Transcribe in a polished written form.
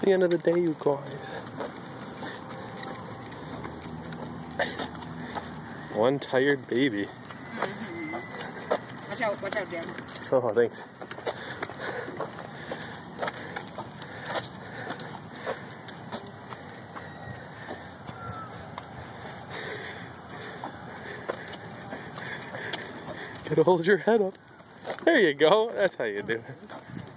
the end of the day, you guys. One tired baby. Watch out, Dan. Oh, thanks. Gotta hold your head up. There you go. That's how you do it.